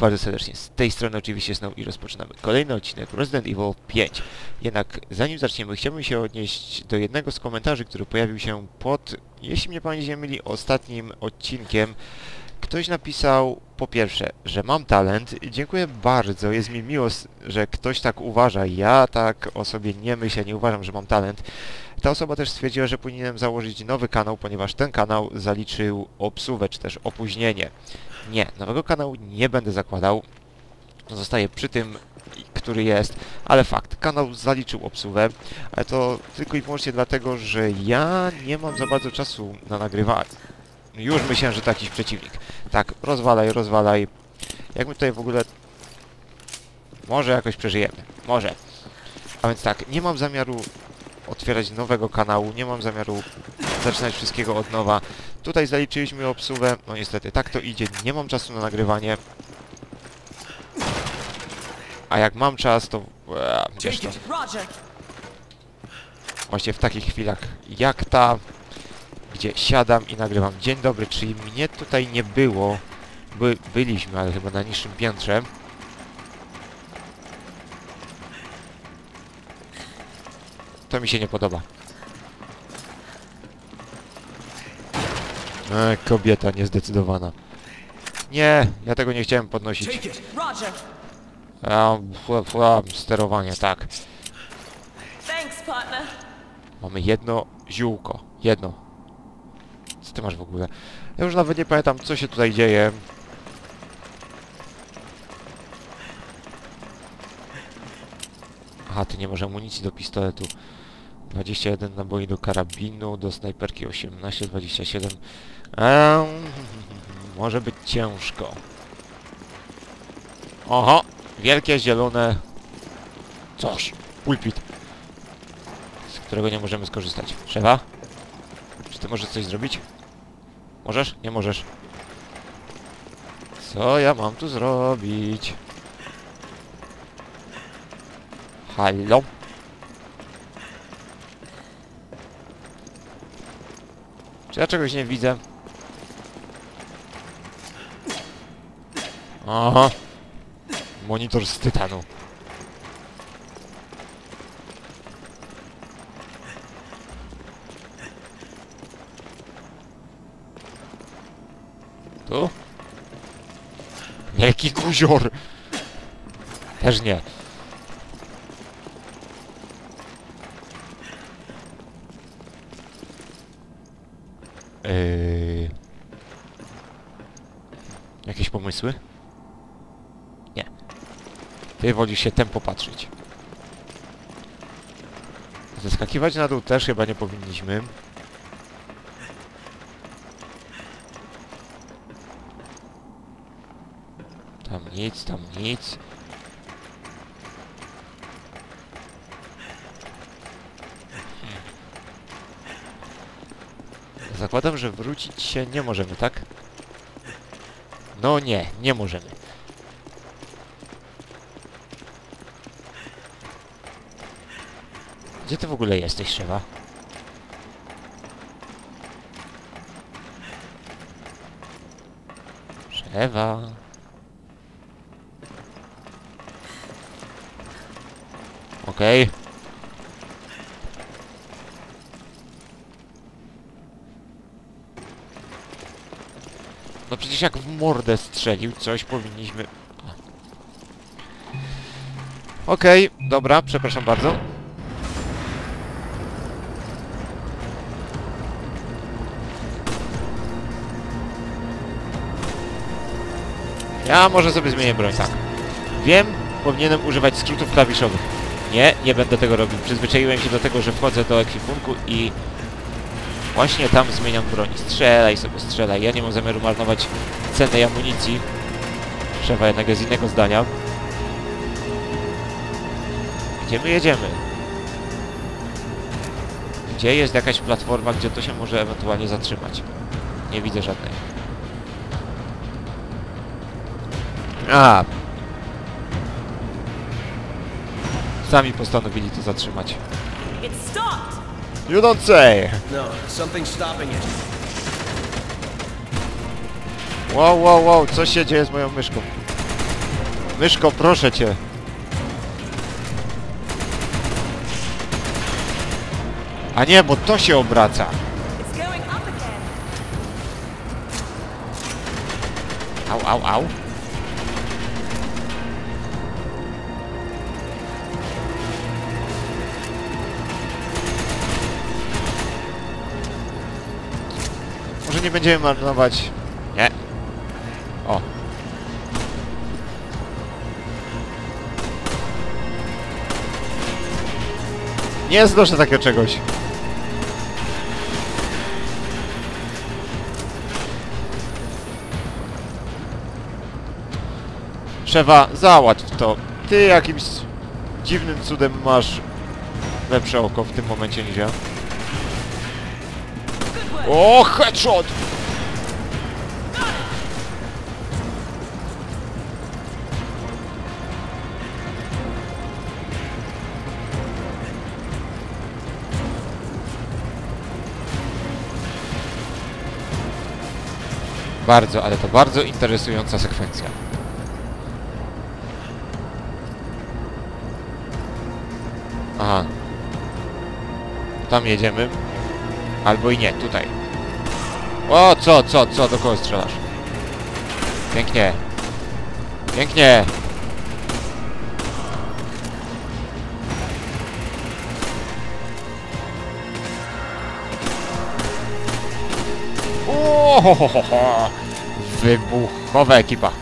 bardzo serdecznie. Z tej strony oczywiście Snow i rozpoczynamy kolejny odcinek Resident Evil 5. Jednak zanim zaczniemy, chciałbym się odnieść do jednego z komentarzy, który pojawił się pod, jeśli mnie pamięć nie myli, ostatnim odcinkiem. Ktoś napisał, po pierwsze, że mam talent. Dziękuję bardzo, jest mi miło, że ktoś tak uważa. Ja tak o sobie nie myślę, nie uważam, że mam talent. Ta osoba też stwierdziła, że powinienem założyć nowy kanał, ponieważ ten kanał zaliczył obsuwę, czy też opóźnienie. Nie, nowego kanału nie będę zakładał. Zostaję przy tym, który jest, ale fakt, kanał zaliczył obsuwę, ale to tylko i wyłącznie dlatego, że ja nie mam za bardzo czasu na nagrywanie. Już myślałem, że to jakiś przeciwnik. Tak, rozwalaj, rozwalaj. Jak my tutaj w ogóle... Może jakoś przeżyjemy. Może. A więc tak, nie mam zamiaru otwierać nowego kanału, nie mam zamiaru zaczynać wszystkiego od nowa. Tutaj zaliczyliśmy obsuwę, no niestety, tak to idzie, nie mam czasu na nagrywanie. A jak mam czas, to... wiesz to. Właśnie w takich chwilach jak ta, gdzie siadam i nagrywam. Dzień dobry, czyli mnie tutaj nie było. Byliśmy, ale chyba na niższym piętrze. To mi się nie podoba. Kobieta niezdecydowana. Nie, ja tego nie chciałem podnosić. Sterowanie, tak. Mamy jedno ziółko. Jedno. Co ty masz w ogóle? Ja już nawet nie pamiętam, co się tutaj dzieje. Aha, ty nie masz amunicji do pistoletu. 21 naboi do karabinu, do snajperki 18, 27. Może być ciężko. Oho! Wielkie, zielone... Coś. Pulpit. Z którego nie możemy skorzystać. Szefa? Czy ty możesz coś zrobić? Możesz? Nie możesz. Co ja mam tu zrobić? Halo? Czy ja czegoś nie widzę? Aha. Monitor z tytanu. Tu? Wielki guzior! Też nie. Jakieś pomysły? Nie. Ty wolisz się tempo patrzeć. Zeskakiwać na dół też chyba nie powinniśmy. Tam nic, tam nic. Zakładam, że wrócić się nie możemy, tak? No nie, nie możemy. Gdzie ty w ogóle jesteś, szefa? Szefa. Okej. No przecież jak w mordę strzelił coś, powinniśmy... Okej, dobra, przepraszam bardzo. Ja może sobie zmienię broń, tak. Wiem, powinienem używać skrótów klawiszowych. Nie, nie będę tego robił. Przyzwyczaiłem się do tego, że wchodzę do ekwipunku i... Właśnie tam zmieniam broń. Strzelaj sobie, strzelaj. Ja nie mam zamiaru marnować cennej amunicji. Szefa jednak jest innego zdania. Gdzie my jedziemy? Gdzie jest jakaś platforma, gdzie to się może ewentualnie zatrzymać? Nie widzę żadnej. A! Sami postanowili to zatrzymać. You don't say! No, something's stopping it. Wow, wow, wow, co się dzieje z moją myszką? Myszko, proszę cię. A nie, bo to się obraca. It's going up again. Au, au, au. Może nie będziemy marnować... Nie. O. Nie znoszę takiego czegoś. Szefa, załatw to. Ty jakimś dziwnym cudem masz lepsze oko w tym momencie niż ja. O, headshot! Bardzo, ale to bardzo interesująca sekwencja. Aha. Tam jedziemy. Albo i nie, tutaj. O, co? Do kogo strzelasz? Pięknie. Pięknie. O, wybuchowa ekipa.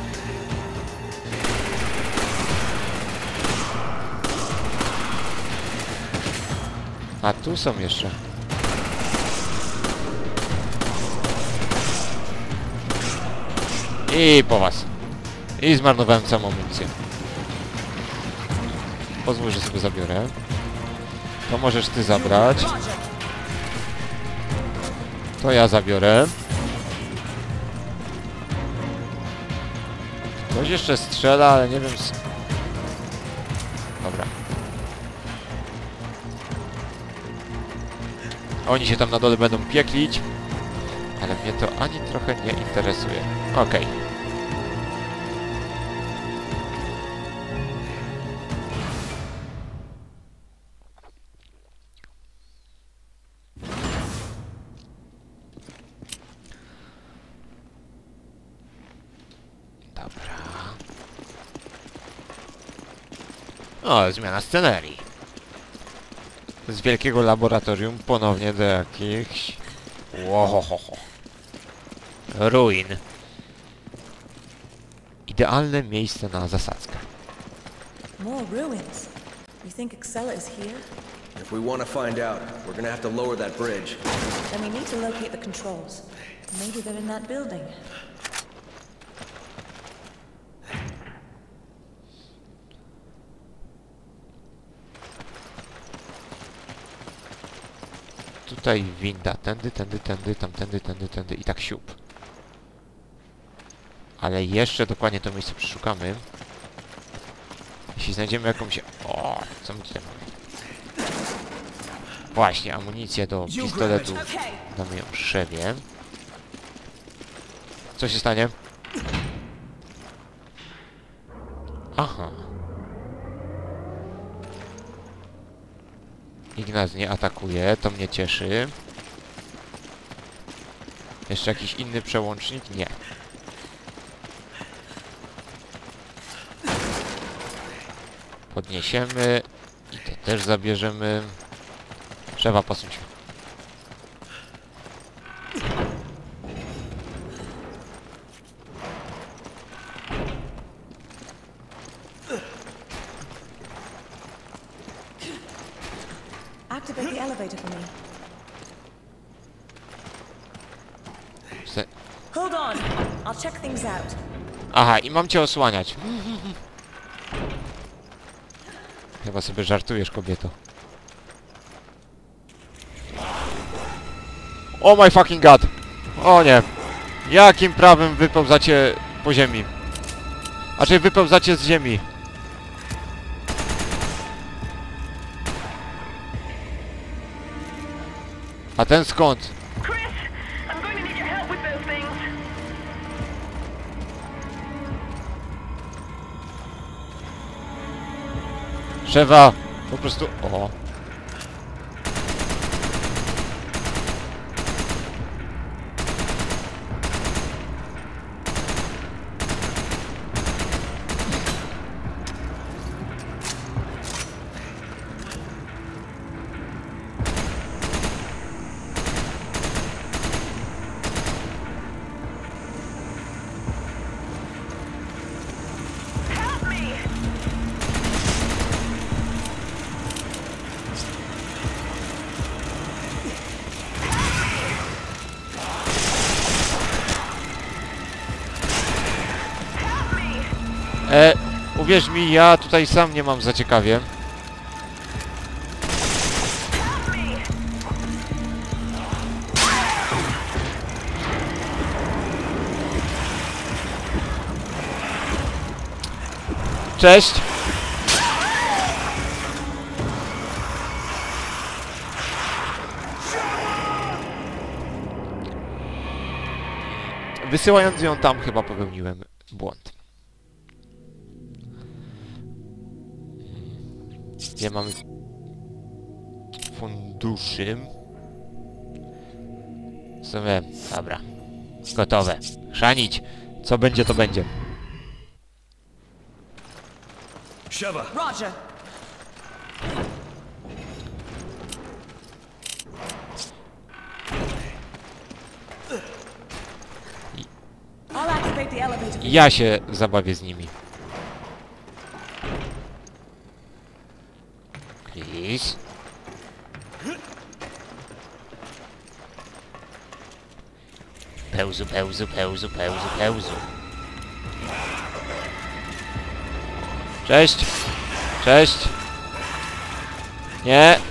A tu są jeszcze. I po was. I zmarnowałem całą amunicję. Pozwól, że sobie zabiorę. To możesz ty zabrać. To ja zabiorę. Ktoś jeszcze strzela, ale nie wiem... Dobra. Oni się tam na dole będą pieklić. Ale mnie to ani trochę nie interesuje. Okej. Dobra. O, zmiana scenerii. Z wielkiego laboratorium ponownie do jakichś... Łohohoho. Ruin. Idealne miejsce na zasadzkę. More ruins. You think Excella is here? If we want to find out, we're gonna have to lower that bridge. Then we need to locate the controls. Maybe they're in that building. Tutaj winda. Tędy, tamtędy i tak siup. Ale jeszcze dokładnie to miejsce przeszukamy. Jeśli znajdziemy jakąś... O, co my tutaj mamy? Właśnie, amunicję do pistoletu damy ją Szewie. Co się stanie? Aha. Ignaz nie atakuje, to mnie cieszy. Jeszcze jakiś inny przełącznik? Nie. Podniesiemy i to też zabierzemy. Szefa, posuń się. Activate the elevator for me. Hold on. I'll check things out. Aha, i mam cię osłaniać. Chyba sobie żartujesz, kobieto. Oh my fucking god! O nie! Jakim prawem wypełzacie po ziemi? A czy wypełzacie z ziemi? A ten skąd? Chris, I'm going to need your help with those things. Trzeba po prostu... O! Help me! Help me! Uwierz mi, ja tutaj sam nie mam za ciekawie. Help me! Cześć! Wysyłając ją tam chyba popełniłem błąd. Gdzie mamy funduszy? W sumie, dobra. Gotowe. Chrzanić. Co będzie, to będzie. Sheva! Roger. I'll activate the elevator. Ja się zabawię z nimi. Please. Pełzu, pełzu, pełzu, pełzu, pełzu. Cześć! Cześć! Nie!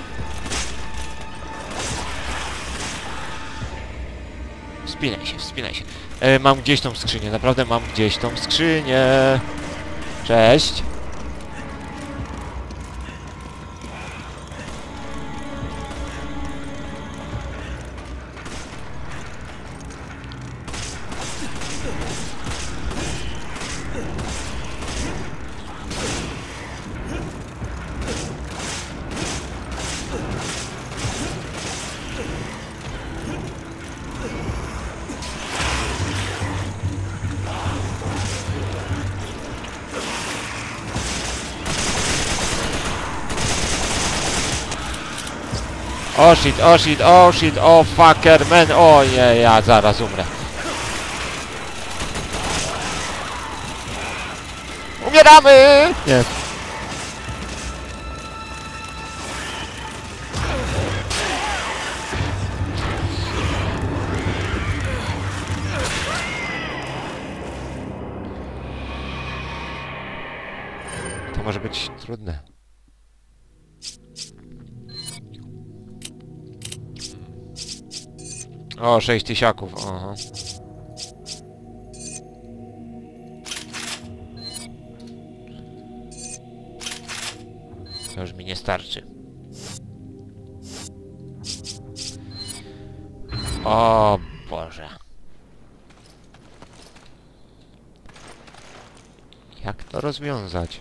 Wspinaj się, wspinaj się. Mam gdzieś tą skrzynię, naprawdę mam gdzieś tą skrzynię. Cześć! O shit, o shit, o shit, o fucker, man, o nie, ja zaraz umrę. Umieramy! Nie. To może być trudne. O, 6 tysiaków, aha. To już mi nie starczy. O Boże. Jak to rozwiązać?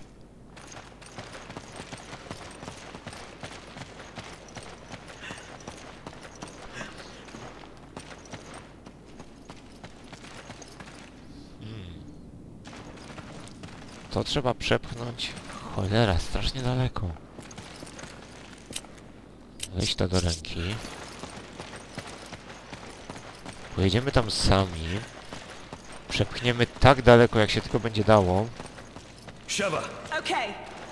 To trzeba przepchnąć. Cholera, strasznie daleko. Weź to do ręki. Pojedziemy tam sami. Przepchniemy tak daleko, jak się tylko będzie dało. Sheva! Okay.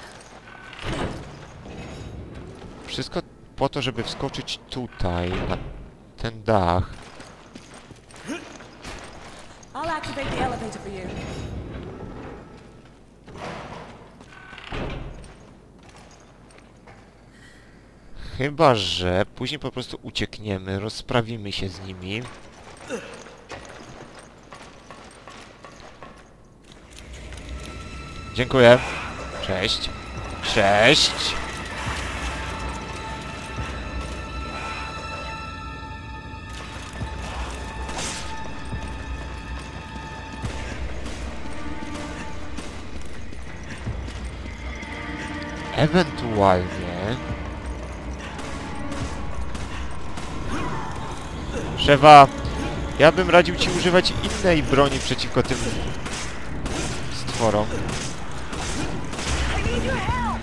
Wszystko po to, żeby wskoczyć tutaj, na ten dach. I'll activate the elevator for you. Chyba że później po prostu uciekniemy, rozprawimy się z nimi. Dziękuję. Cześć. Cześć. Ewentualnie... Szewa, ja bym radził ci używać innej broni przeciwko tym stworom. I need your help.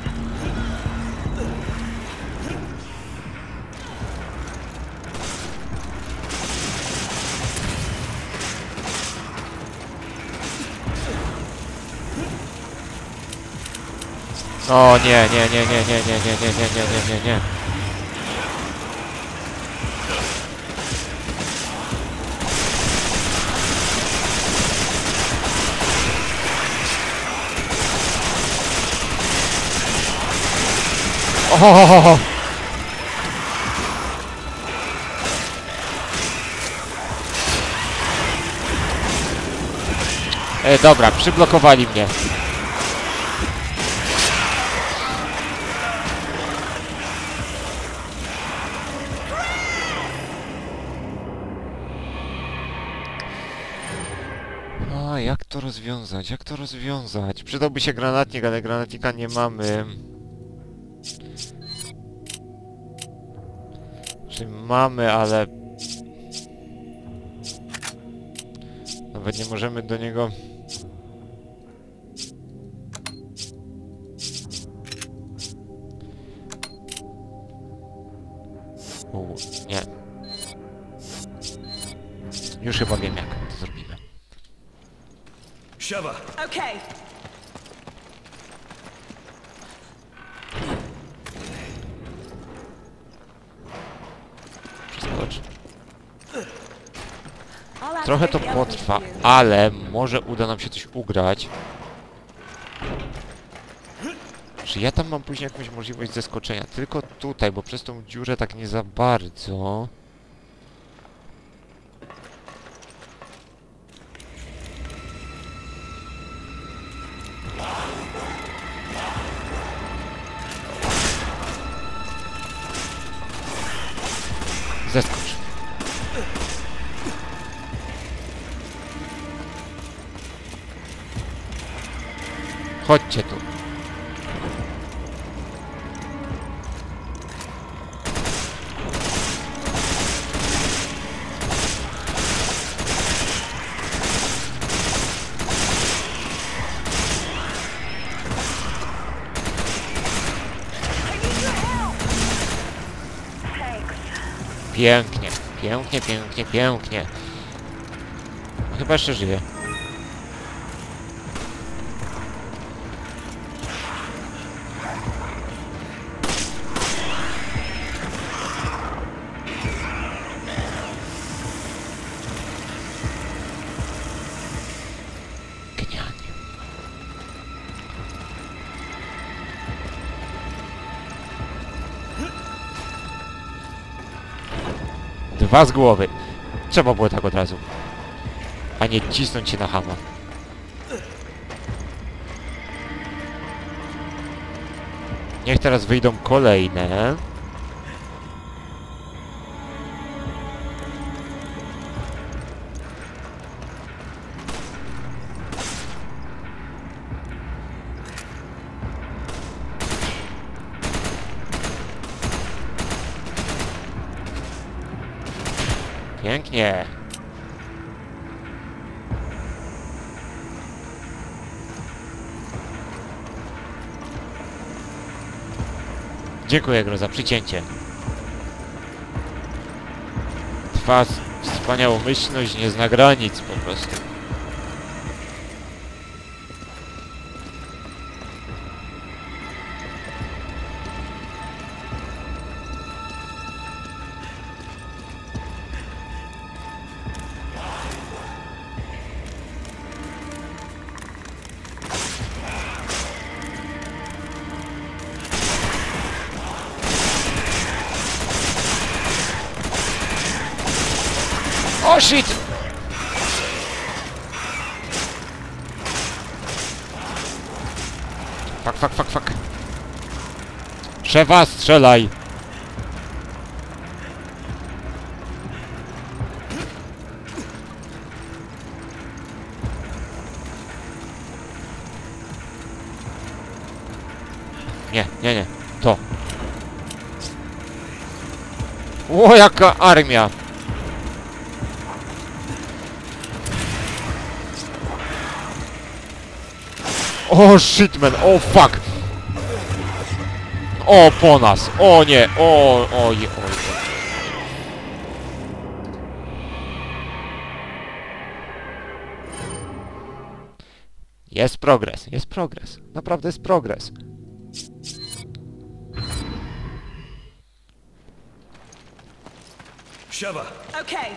O nie, nie, nie, nie, nie, nie, nie, nie, nie, nie, nie, nie, nie. O! Dobra, przyblokowali mnie. A, jak to rozwiązać? Jak to rozwiązać? Przydałby się granatnik, ale granatnika nie mamy. Czy mamy, ale... Nawet nie możemy do niego... Nie. Już chyba wiem, jak to zrobimy. Sheva, Okay. Przeskocz. I'll Trochę to activate the elevator potrwa, for you. ale może uda nam się coś ugrać. Czy ja tam mam później jakąś możliwość zeskoczenia? Tylko tutaj, bo przez tą dziurę tak nie za bardzo. Zeskocz. Chodźcie tu. I need your help. Thanks. Pięknie, pięknie, pięknie, pięknie. Chyba jeszcze żyje. Genialnie. Dwa z głowy. Trzeba było tak od razu. A nie cisnąć się na hama. Niech teraz wyjdą kolejne. Pięknie. Dziękuję, Gro, za przycięcie. Twa wspaniałomyślność nie zna granic po prostu. O, shit! Fuck, fuck, fuck, fuck. Szewa, strzelaj! Nie. Nie, nie. To. O, jaka armia! O, shitman! O, fuck! O, po nas! O, nie! O, oj, oj. Jest progres, jest progres. Naprawdę jest progres. Sheva, Okay.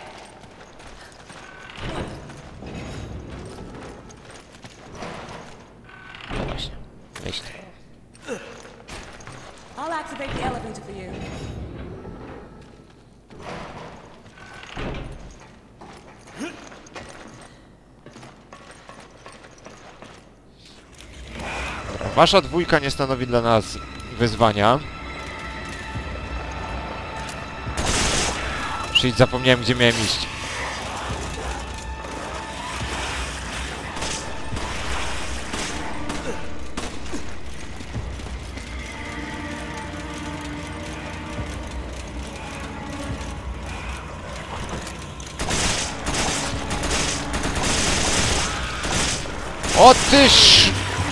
No właśnie. Weź to. I'll activate the elevator for you. Wasza dwójka nie stanowi dla nas wyzwania. Shit, zapomniałem, gdzie miałem iść. O tyż!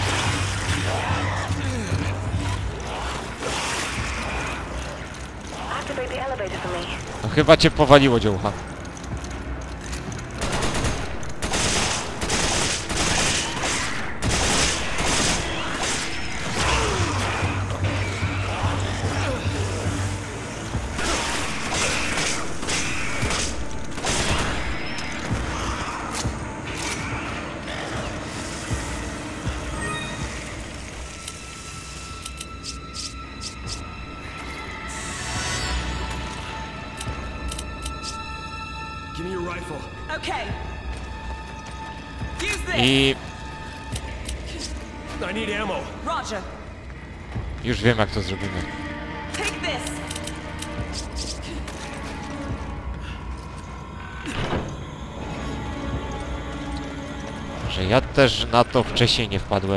Activate the elevator for me. No, chyba cię powaliło, dziołcha. give me your rifle. Okay. Use this. I I need ammo. Roger. już wiem, jak to zrobimy. Take this. Że ja też na to wcześniej nie wpadłem.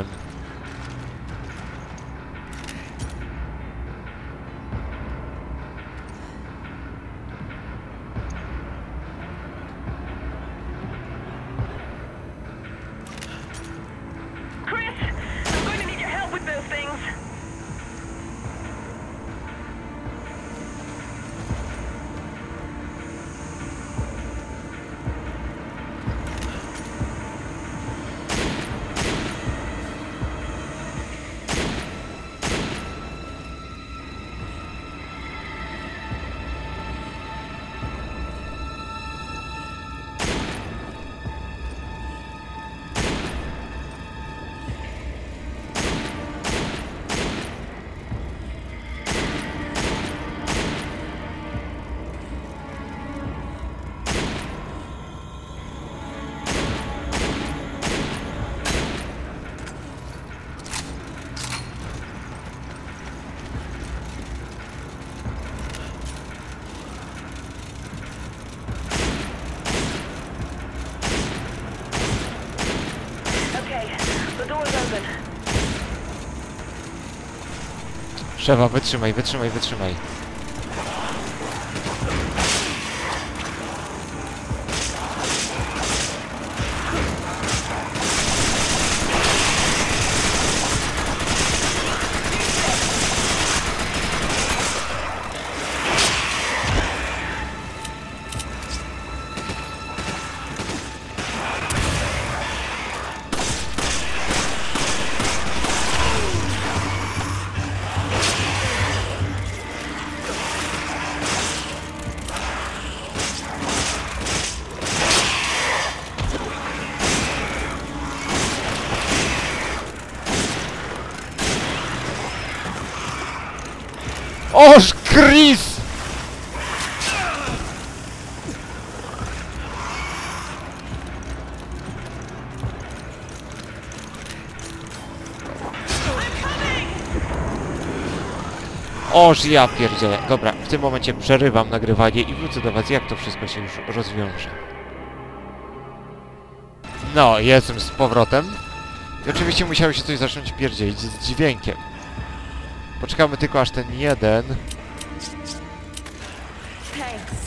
Chris, I'm going to need your help with those things. Okay, the door's open. Szefa, wytrzymaj, wytrzymaj, wytrzymaj. Oż, Chris! Oż, ja pierdzielę. Dobra, w tym momencie przerywam nagrywanie i wrócę do was, jak to wszystko się już rozwiąże. No, jestem z powrotem. I oczywiście musiało się coś zacząć pierdzielić z dźwiękiem. Poczekamy tylko aż ten jeden. Thanks.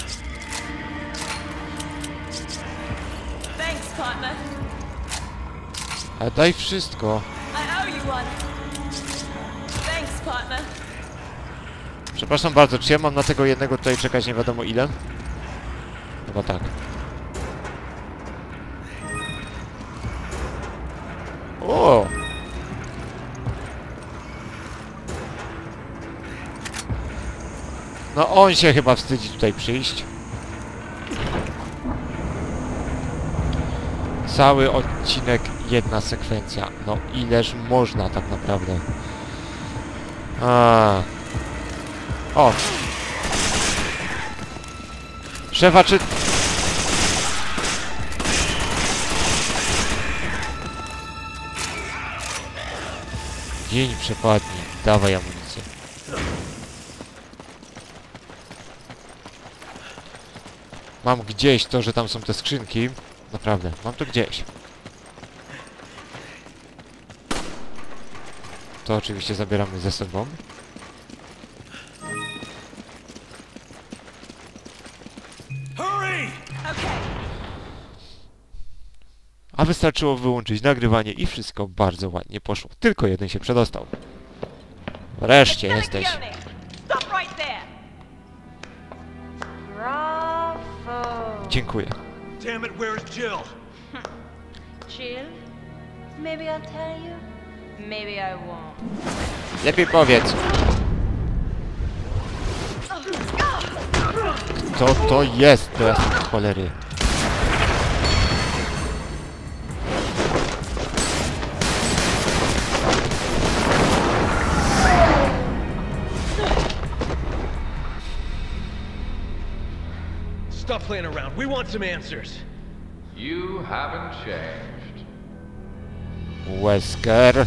Thanks, partner. Ale daj wszystko. I owe you one. Thanks, partner. Przepraszam bardzo, czy ja mam na tego jednego tutaj czekać nie wiadomo ile? Chyba tak. O! No on się chyba wstydzi tutaj przyjść. Cały odcinek, jedna sekwencja. No ileż można tak naprawdę. O! Szefa, czy... Dzień przepadnie. Dawaj amunicję. Mam gdzieś to, że tam są te skrzynki. Naprawdę, mam to gdzieś. To oczywiście zabieramy ze sobą. Hurry! Okay. A wystarczyło wyłączyć nagrywanie i wszystko bardzo ładnie poszło. Tylko jeden się przedostał. Wreszcie jesteś. Leone, stop right there. Bravo. Dziękuję. Damn it, where's Jill? Jill? Maybe I'll tell you. Maybe I won't. Lepiej powiedz. Kto to jest? To jest cholery. Stop playing around. We want some answers. You haven't changed. Wesker.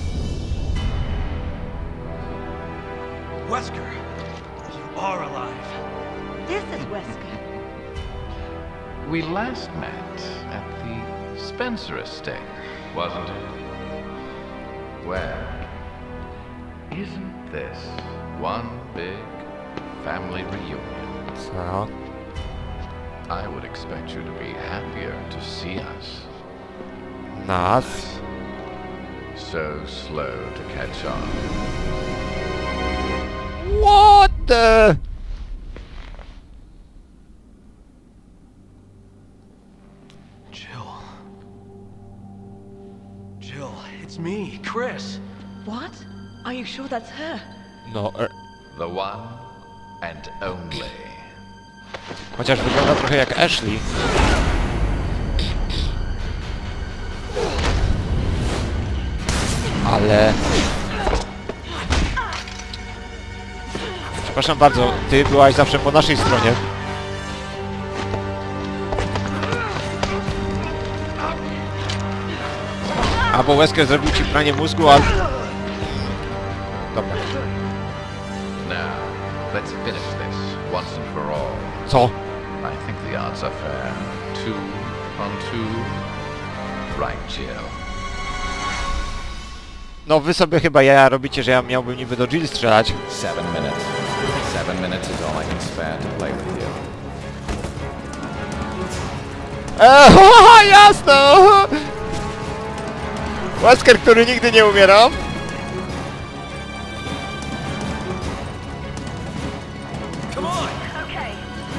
Wesker, you are alive. This is Wesker. We last met at the Spencer estate, wasn't it? Well, isn't this one big family reunion? Co? I would expect you to be happier to see us. Nas? So slow to catch on. What the? Jill. Jill, it's me, Chris. What? Are you sure that's her? No, The one and only. chociaż wygląda trochę jak Ashley. Ale... Przepraszam bardzo, ty byłaś zawsze po naszej stronie. Albo Wesker zrobił ci pranie mózgu, albo... Dobra. Now, let's finish this once and for all. Co? I think the odds are fair. 2 on 2. Right, Jill. No wy sobie chyba jaja robicie, że ja miałbym niby do Jill strzelać. 7 minutes. 7 minutes is all I can spare to play with you. Jasno! Wesker, który nigdy nie umiera. Come on! Okay.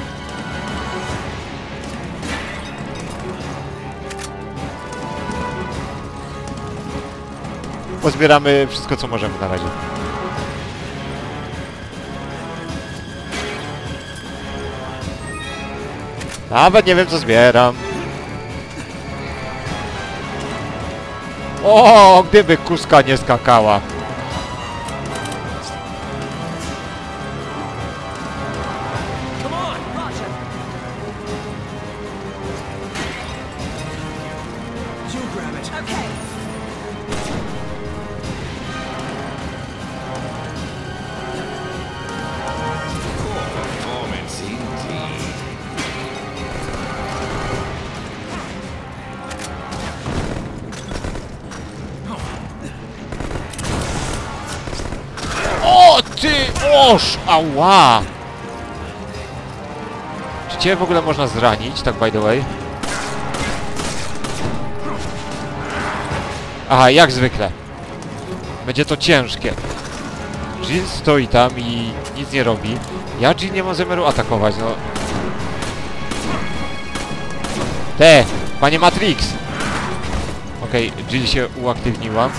Pozbieramy wszystko, co możemy na razie. Nawet nie wiem, co zbieram. O, gdyby kuska nie skakała. Come on! Roger. You grab it. Okay. Performance indeed. Oż! Ała! Czy cię w ogóle można zranić, tak by the way? Aha, jak zwykle. Będzie to ciężkie. Jill stoi tam i nic nie robi. Ja Jill nie mam zamiaru atakować, no. Panie Matrix! Okej, Jill się uaktywniła.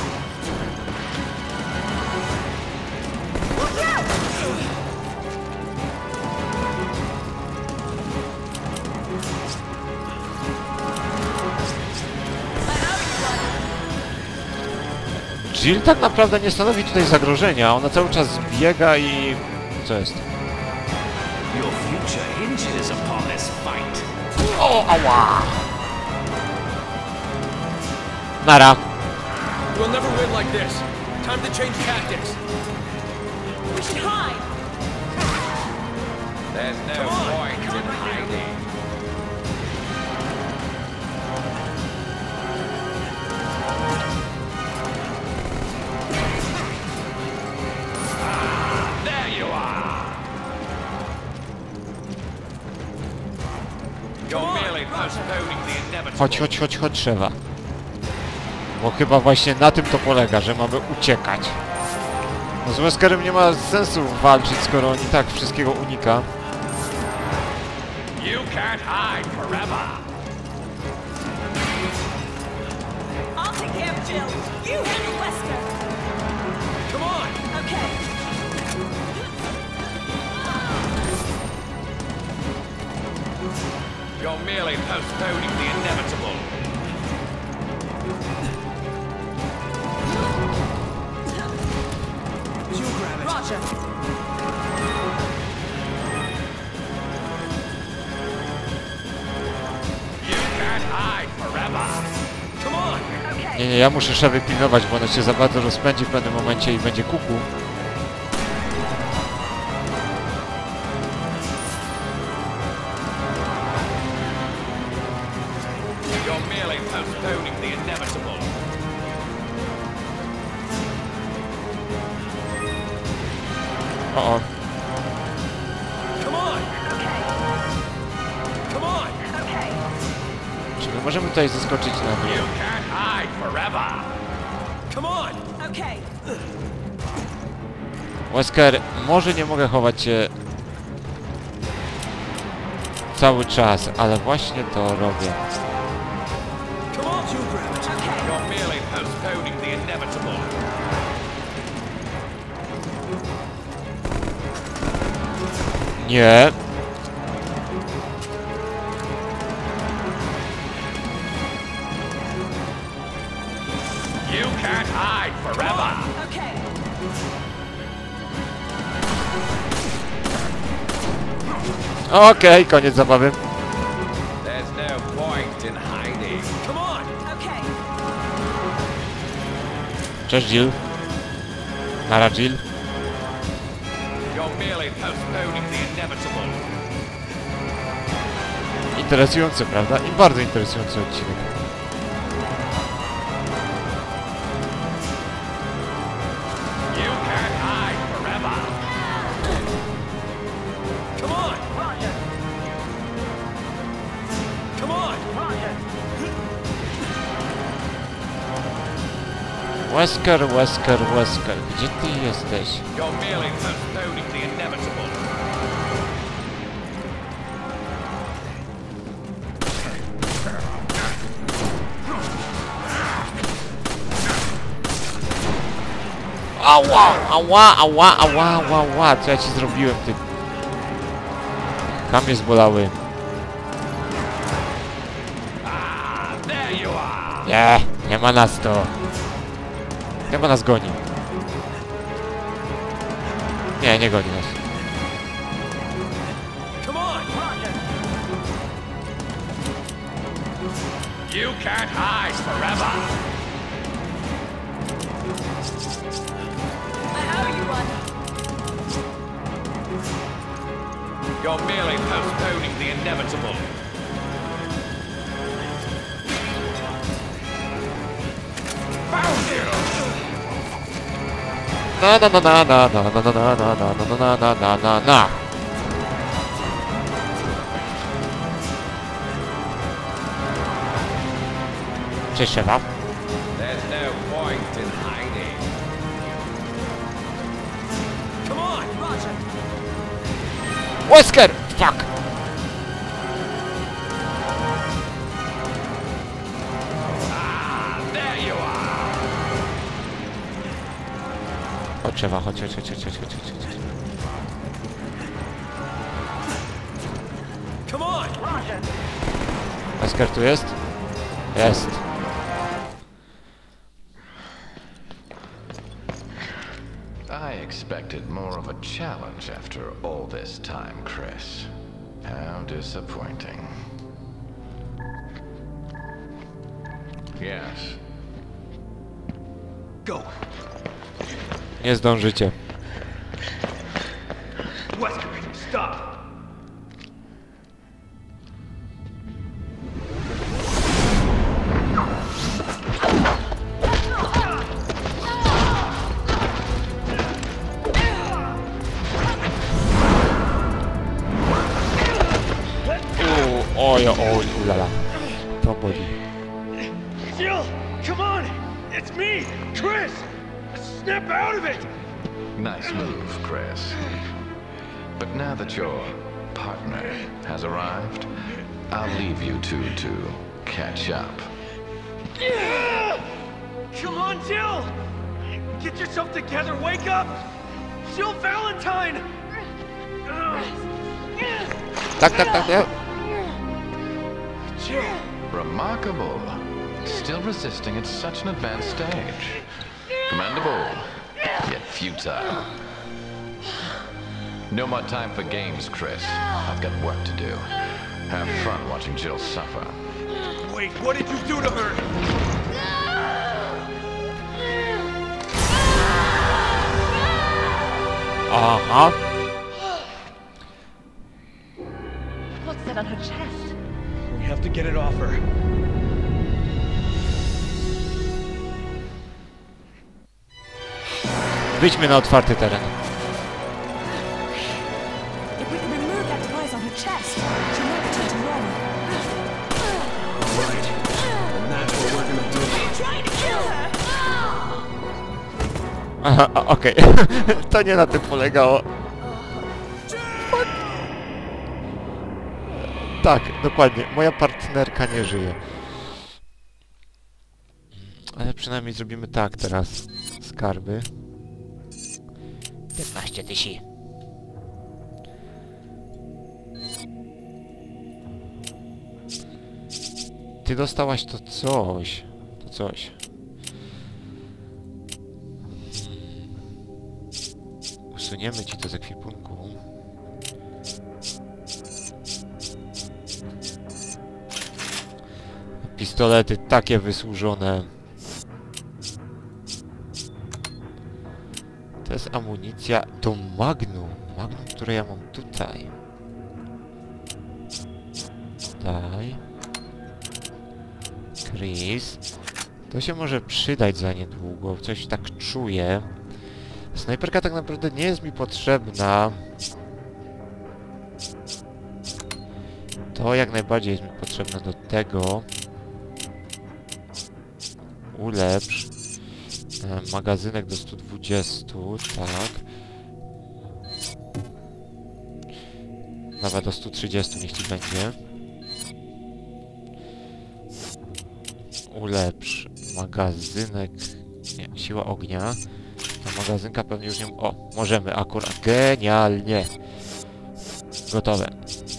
Jill tak naprawdę nie stanowi tutaj zagrożenia. Ona cały czas biega i... Co jest? Your future hinges upon this fight. O, ała! Nara. We'll never win like this. Time to change tactics. We should hide. There's no point in hiding. There you are. You're merely postponing the inevitable. Chodź, Szewa. Bo chyba właśnie na tym to polega, że mamy uciekać. No z Weskerem nie ma sensu walczyć, skoro on i tak wszystkiego unika. You can't hide forever. I'll take care of Jill. You handle Wesker. Come on! Okay. You're merely postponing the inevitable. Roger. You can't hide forever. Come on! Nie, ja muszę Szewy pilnować, bo ona się za bardzo rozpędzi w pewnym momencie i będzie kuku. You're merely postponing the inevitable. O. Come on! Come on! Czy my możemy tutaj zaskoczyć na You mnie? can't hide forever. Come on! Okay. Wesker, może nie mogę chować się cały czas, ale właśnie to robię. Come on! You grab it. You're merely postponing the inevitable. Nie. You can't hide forever. Okay. Okej, koniec zabawy. There's no point in hiding. Come on! Okay. Cześć Jill. Nara Jill. You're merely postponing the inevitable. Interesujący, prawda? I bardzo interesujący odcinek. You can't hide forever. Come on! Roger. Come on! Roger. Wesker, gdzie ty jesteś? You're merely postponing the inevitable. Ała, co ja ci zrobiłem, ty? Tam jest bolały. There you are. Nie ma nas to. Chyba nas goni. Nie goni nas. Come on! Roger. You can't hide forever. I owe you one. You're merely postponing the inevitable. Found you! Na na na na na na na na na na na na na na na. Cześć, szefa. There's no point in hiding. Come on! Roger! Wesker! Fuck! There you are. Chodź, szefa, chodź. Come on! Wesker tu jest? Jest. I expected more of a challenge after all this time, Chris. How disappointing. Yes. Go. Nie zdążycie. Wesker, stop. Oj, ulala. To boli. Jill, come on. It's me, Chris. Snap out of it. Nice move, Chris. But now that your partner has arrived, I'll leave you two to catch up. Come on, Jill. Get yourself together. Wake up. Jill Valentine. Tak. Jill. Remarkable. Still resisting at such an advanced stage. Commendable, yet futile. No more time for games, Chris. I've got work to do. Have fun watching Jill suffer. Wait, what did you do to her? Aha. What's that on her chest? We have to get it off her. Wyjdźmy na otwarty teren. If we can remove that device on her chest, she might return to normal. Right. And that's what we're gonna do. Trying to kill her! Aha, okej. To nie na tym polegało. Tak, dokładnie. Moja partnerka nie żyje. Ale przynajmniej zrobimy tak teraz. Skarby. 15 000. Ty dostałaś to coś. Usuniemy ci to z ekwipunku. Pistolety takie wysłużone. To jest amunicja do Magnum. Magnum, które ja mam tutaj. Daj. Chris. To się może przydać za niedługo. Coś tak czuję. Snajperka tak naprawdę nie jest mi potrzebna. To jak najbardziej jest mi potrzebne do tego. Ulepsz. Magazynek do 120, tak. Nawet do 130 niech ci będzie. Ulepsz. Magazynek. Nie, siła ognia. A magazynka pewnie już nie... O, możemy akurat. Genialnie. Gotowe.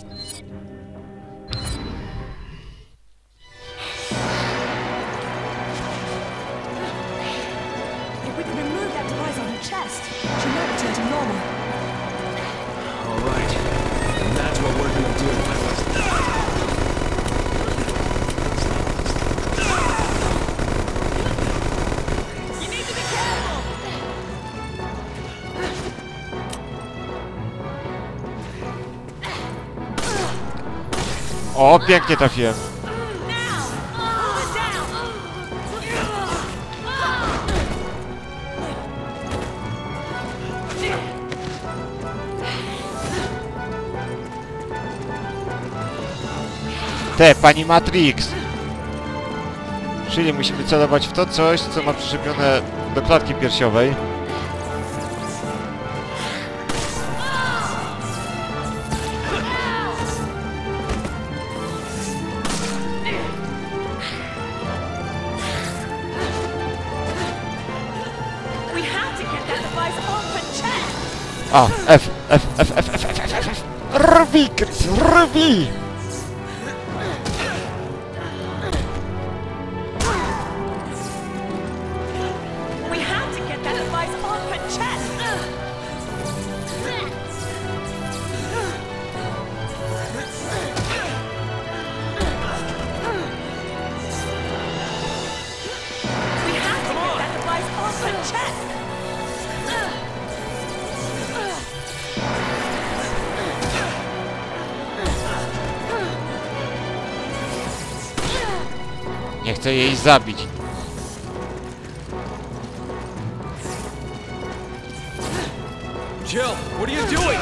If we can remove that device on her chest, she might return to normal. All right. And that's what we're gonna do. O, pięknie trafiłem. pani Matrix! Czyli musimy celować w to coś, co ma przyczepione do klatki piersiowej. We have to get that device off the chest! A, F. Rwi, Chris, rwi! We have to get that device off the chest! We have to get that device off the chest! Nie chcę jej zabić. Jill, what are you doing?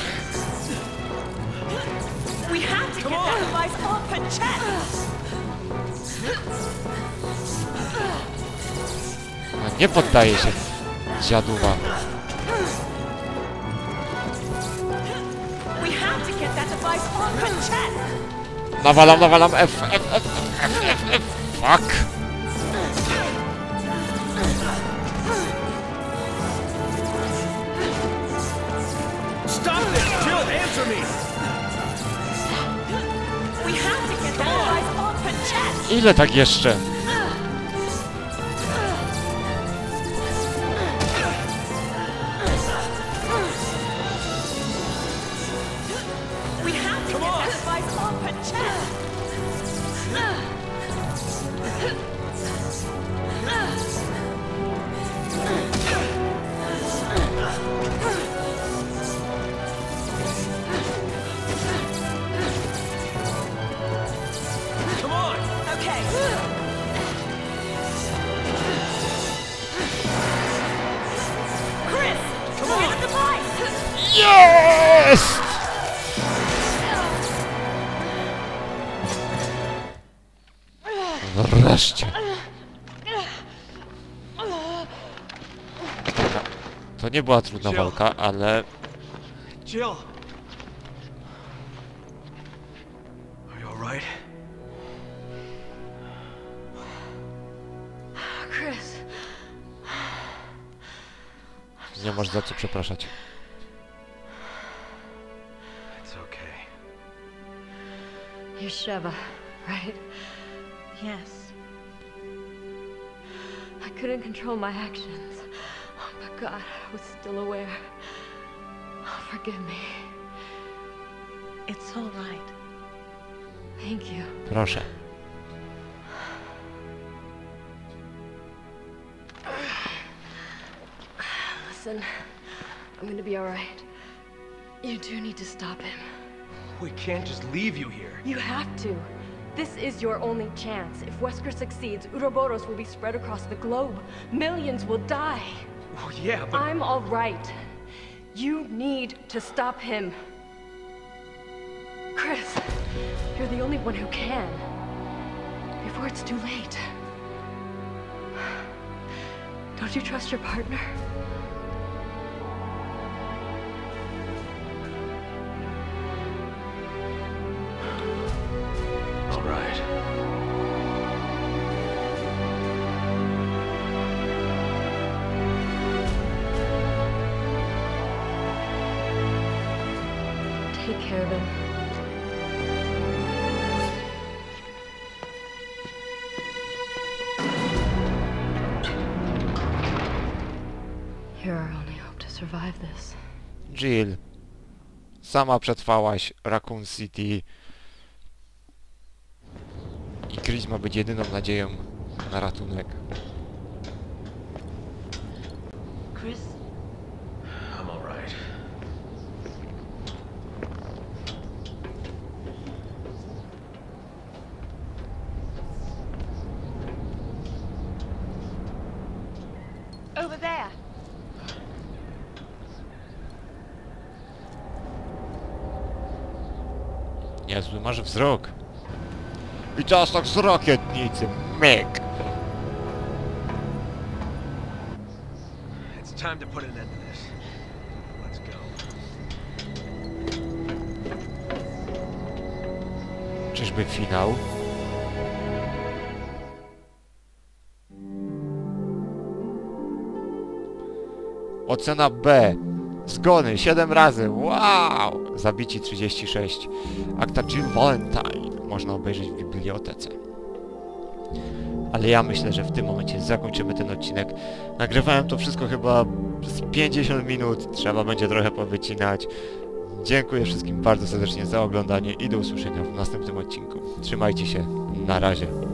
We have to get that device off the chest! A nie poddaje się, dziaduwa. We have to get that device off the chest! Nawalam, F. Fuck! Stop this! Jill, answer me! We have to get that device off the chest! Ile tak jeszcze? We have to get that device off the chest! Come on! Okay. Chris, Come get on. the device! Jest! Wreszcie. To nie była trudna walka, ale Jill! Are you alright? Chris, nie masz za co przepraszać. It's okay. you're Sheva, right? Yes. I couldn't control my actions. But God, I was still aware. Oh, forgive me. It's all right. Thank you. Proszę. Listen, I'm gonna be alright. You do need to stop him. We can't just leave you here. You have to. This is your only chance. If Wesker succeeds, Uroboros will be spread across the globe. Millions will die. Oh, yeah, but... I'm all right. You need to stop him. Chris, you're the only one who can. Before it's too late. Don't you trust your partner? All right. Take care of him. You're our only hope to survive this. Jill. Sama przetrwałaś Raccoon City. I Chris ma być jedyną nadzieją na ratunek. Chris? I'm all right. Over there. Niezły masz wzrok. I czas tak z rakietnicy. Myk. It's time to put an end to this. Let's go. Czyżby finał? Ocena B. Zgony 7 razy. Wow! Zabici 36. Akta Jill Valentine można obejrzeć w bibliotece. Ale ja myślę, że w tym momencie zakończymy ten odcinek. Nagrywałem to wszystko chyba z 50 minut. Trzeba będzie trochę powycinać. Dziękuję wszystkim bardzo serdecznie za oglądanie i do usłyszenia w następnym odcinku. Trzymajcie się. Na razie.